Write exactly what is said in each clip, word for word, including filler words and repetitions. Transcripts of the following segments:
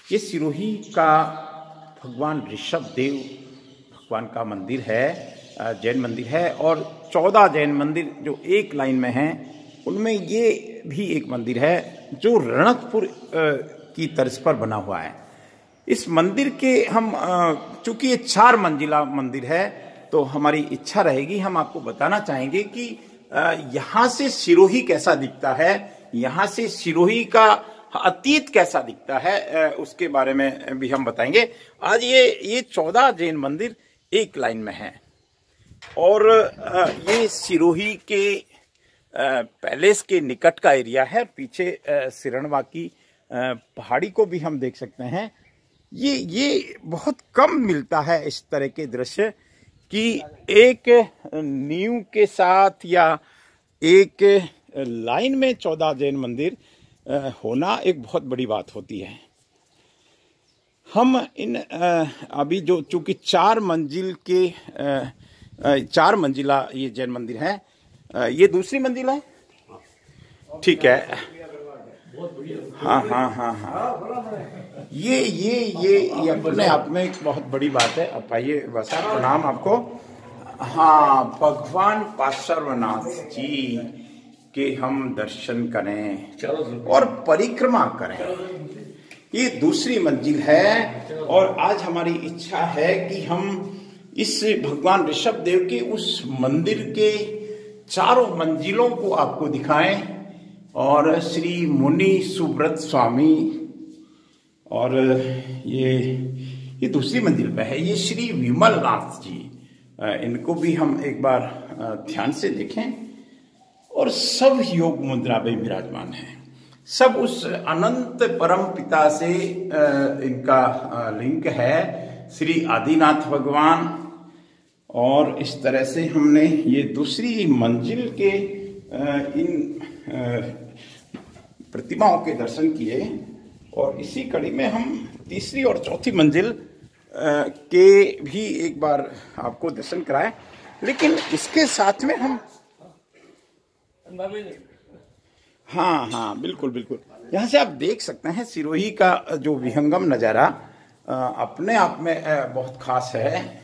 ये सिरोही का भगवान ऋषभ देव भगवान का मंदिर है, जैन मंदिर है। और चौदह जैन मंदिर जो एक लाइन में हैं उनमें ये भी एक मंदिर है जो रणकपुर की तर्ज पर बना हुआ है। इस मंदिर के हम चूंकि ये चार मंजिला मंदिर है तो हमारी इच्छा रहेगी, हम आपको बताना चाहेंगे कि यहाँ से सिरोही कैसा दिखता है, यहाँ से सिरोही का अतीत कैसा दिखता है, उसके बारे में भी हम बताएंगे। आज ये ये चौदह जैन मंदिर एक लाइन में हैं और ये सिरोही के पैलेस के निकट का एरिया है। पीछे सिरणवा की पहाड़ी को भी हम देख सकते हैं। ये ये बहुत कम मिलता है इस तरह के दृश्य कि एक नींव के साथ या एक लाइन में चौदह जैन मंदिर होना एक बहुत बड़ी बात होती है। हम इन अभी जो चूंकि चार मंजिल के चार मंजिला ये जैन मंदिर है, ये दूसरी मंजिल है, ठीक है। हाँ हाँ हाँ हाँ ये ये ये ये अपने आप में एक बहुत बड़ी बात है। अब आइए बस प्रणाम आपको। हाँ, भगवान पार्श्वनाथ जी के हम दर्शन करें और परिक्रमा करें। ये दूसरी मंजिल है और आज हमारी इच्छा है कि हम इस भगवान ऋषभ देव के उस मंदिर के चारों मंजिलों को आपको दिखाएं। और श्री मुनि सुब्रत स्वामी और ये ये दूसरी मंजिल पे है, ये श्री विमल नाथ जी, इनको भी हम एक बार ध्यान से देखें। और सब योग मुद्रा में विराजमान हैं, सब उस अनंत परम पिता से इनका लिंक है, श्री आदिनाथ भगवान। और इस तरह से हमने ये दूसरी मंजिल के इन प्रतिमाओं के दर्शन किए और इसी कड़ी में हम तीसरी और चौथी मंजिल के भी एक बार आपको दर्शन कराएं। लेकिन इसके साथ में हम हाँ हाँ बिल्कुल बिल्कुल यहाँ से आप देख सकते हैं सिरोही का जो विहंगम नज़ारा अपने आप में बहुत खास है।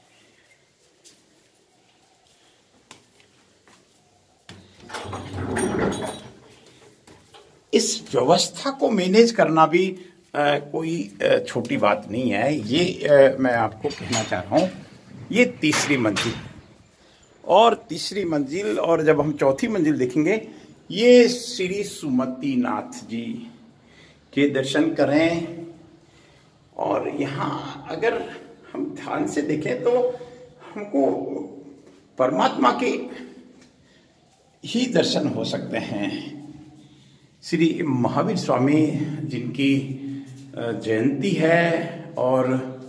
इस व्यवस्था को मैनेज करना भी आ, कोई आ, छोटी बात नहीं है। ये आ, मैं आपको कहना चाह रहा हूँ। ये तीसरी मंजिल और तीसरी मंजिल और जब हम चौथी मंजिल देखेंगे, ये श्री सुमति नाथ जी के दर्शन करें। और यहाँ अगर हम ध्यान से देखें तो हमको परमात्मा के ही दर्शन हो सकते हैं। श्री महावीर स्वामी जिनकी जयंती है और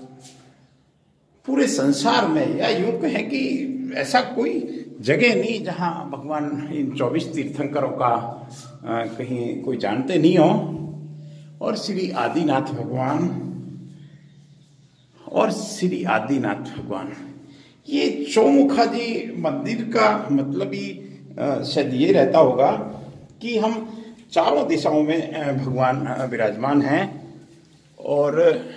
पूरे संसार में या यूं कहें कि ऐसा कोई जगह नहीं जहां भगवान इन चौबीस तीर्थंकरों का कहीं कोई जानते नहीं हो। और श्री आदिनाथ भगवान और श्री आदिनाथ भगवान, ये चौमुखा जी मंदिर का मतलब ही शायद ये रहता होगा कि हम चारों दिशाओं में भगवान विराजमान हैं। और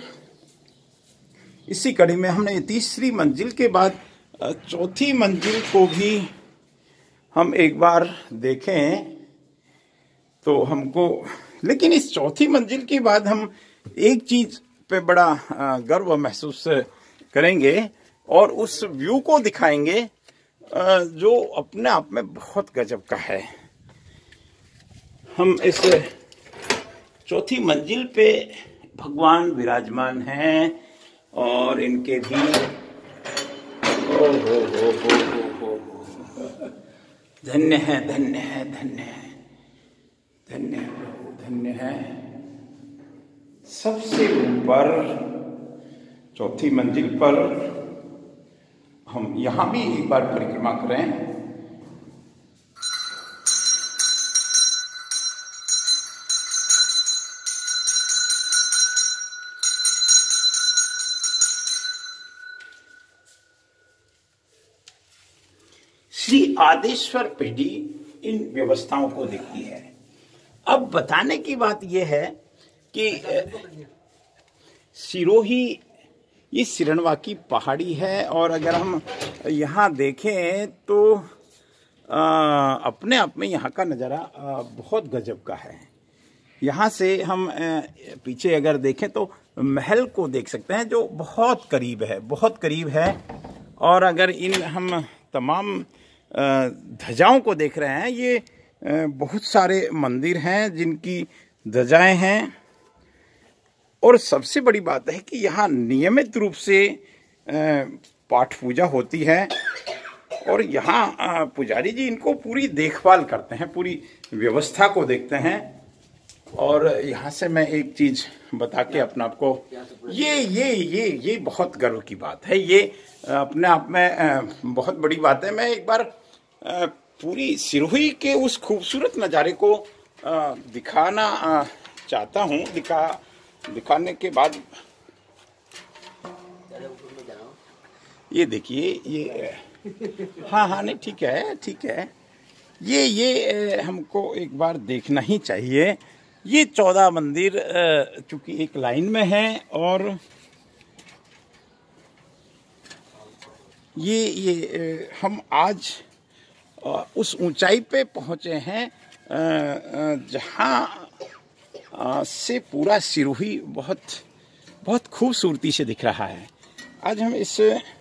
इसी कड़ी में हमने तीसरी मंजिल के बाद चौथी मंजिल को भी हम एक बार देखें तो हमको, लेकिन इस चौथी मंजिल के बाद हम एक चीज पे बड़ा गर्व महसूस करेंगे और उस व्यू को दिखाएंगे जो अपने आप में बहुत गजब का है। हम इस चौथी मंजिल पे भगवान विराजमान हैं और इनके भी ओ हो हो हो हो हो धन्य है धन्य है धन्य है धन्य है प्रभु धन्य है। सबसे ऊपर चौथी मंजिल पर हम यहाँ भी एक बार परिक्रमा करें। श्री आदेश्वर पीढ़ी इन व्यवस्थाओं को देखती है। अब बताने की बात यह है कि सिरोही ये सिरनवा की पहाड़ी है। और अगर हम यहाँ देखें तो आ, अपने आप में यहाँ का नज़ारा बहुत गजब का है। यहाँ से हम आ, पीछे अगर देखें तो महल को देख सकते हैं जो बहुत करीब है, बहुत करीब है। और अगर इन हम तमाम ध्वजाओं को देख रहे हैं, ये आ, बहुत सारे मंदिर हैं जिनकी ध्वजाएं हैं। और सबसे बड़ी बात है कि यहाँ नियमित रूप से पाठ पूजा होती है और यहाँ पुजारी जी इनको पूरी देखभाल करते हैं, पूरी व्यवस्था को देखते हैं। और यहाँ से मैं एक चीज़ बता के अपने आप को, ये ये ये ये बहुत गर्व की बात है, ये अपने आप में बहुत बड़ी बात है। मैं एक बार पूरी सिरोही के उस खूबसूरत नज़ारे को दिखाना चाहता हूँ। दिखा दिखाने के बाद ये देखिए, ये हाँ हाँ नहीं ठीक है ठीक है, ये ये हमको एक बार देखना ही चाहिए। ये चौदह मंदिर चूंकि एक लाइन में है और ये ये हम आज उस ऊंचाई पे पहुंचे हैं जहाँ से पूरा सिरोही बहुत बहुत खूबसूरती से दिख रहा है। आज हम इस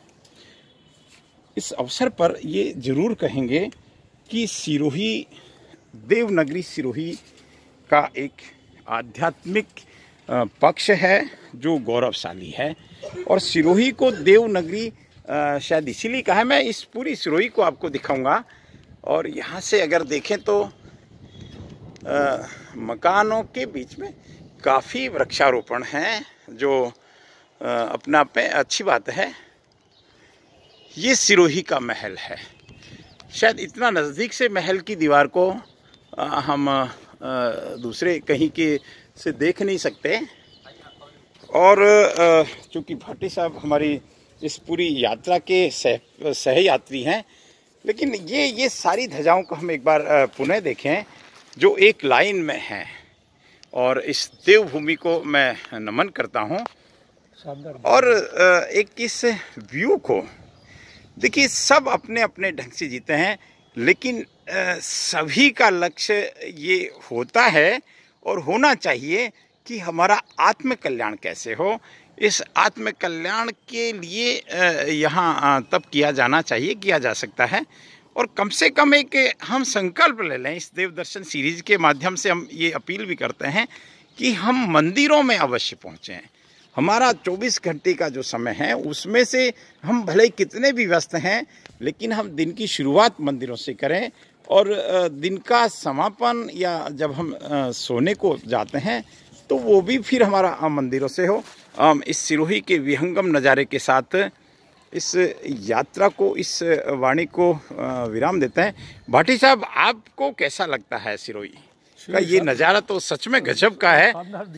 इस अवसर पर ये जरूर कहेंगे कि सिरोही, देवनगरी सिरोही का एक आध्यात्मिक पक्ष है जो गौरवशाली है। और सिरोही को देवनगरी शायद इसीलिए कहा है। मैं इस पूरी सिरोही को आपको दिखाऊंगा। और यहाँ से अगर देखें तो आ, मकानों के बीच में काफ़ी वृक्षारोपण है जो आ, अपने आप में अच्छी बात है। ये सिरोही का महल है। शायद इतना नज़दीक से महल की दीवार को आ, हम आ, दूसरे कहीं के से देख नहीं सकते। और चूँकि भाटी साहब हमारी इस पूरी यात्रा के सह सहयात्री हैं, लेकिन ये ये सारी ध्वजाओं को हम एक बार पुनः देखें जो एक लाइन में हैं। और इस देवभूमि को मैं नमन करता हूँ। और एक इस व्यू को देखिए, सब अपने अपने ढंग से जीते हैं, लेकिन सभी का लक्ष्य ये होता है और होना चाहिए कि हमारा आत्म कल्याण कैसे हो। इस आत्म कल्याण के लिए यहाँ तब किया जाना चाहिए, किया जा सकता है। और कम से कम एक हम संकल्प ले लें। इस देव दर्शन सीरीज के माध्यम से हम ये अपील भी करते हैं कि हम मंदिरों में अवश्य पहुँचें। हमारा चौबीस घंटे का जो समय है उसमें से हम भले कितने भी व्यस्त हैं, लेकिन हम दिन की शुरुआत मंदिरों से करें और दिन का समापन या जब हम सोने को जाते हैं तो वो भी फिर हमारा मंदिरों से हो। इस सिरोही के विहंगम नज़ारे के साथ इस यात्रा को, इस वाणी को विराम देते हैं। भाटी साहब, आपको कैसा लगता है सिरोही का ये नज़ारा? तो सच में गजब का है।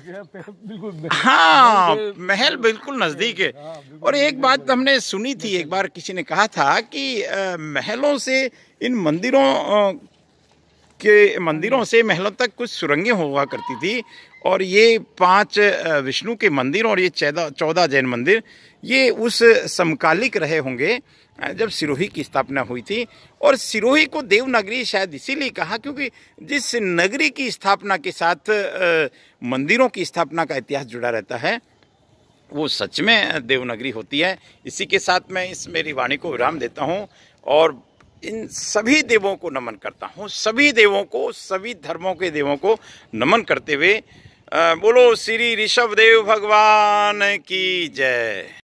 हाँ, महल बिल्कुल नज़दीक है। और एक बात हमने सुनी थी, एक बार किसी ने कहा था कि महलों से इन मंदिरों के मंदिरों से महलों तक कुछ सुरंगें हुआ करती थी। और ये पांच विष्णु के मंदिर और ये चौदह चौदह जैन मंदिर, ये उस समकालिक रहे होंगे जब सिरोही की स्थापना हुई थी। और सिरोही को देवनगरी शायद इसीलिए कहा क्योंकि जिस नगरी की स्थापना के साथ मंदिरों की स्थापना का इतिहास जुड़ा रहता है वो सच में देवनगरी होती है। इसी के साथ मैं इस मेरी वाणी को विराम देता हूँ और इन सभी देवों को नमन करता हूँ, सभी देवों को, सभी धर्मों के देवों को नमन करते हुए बोलो श्री ऋषभ देव भगवान की जय।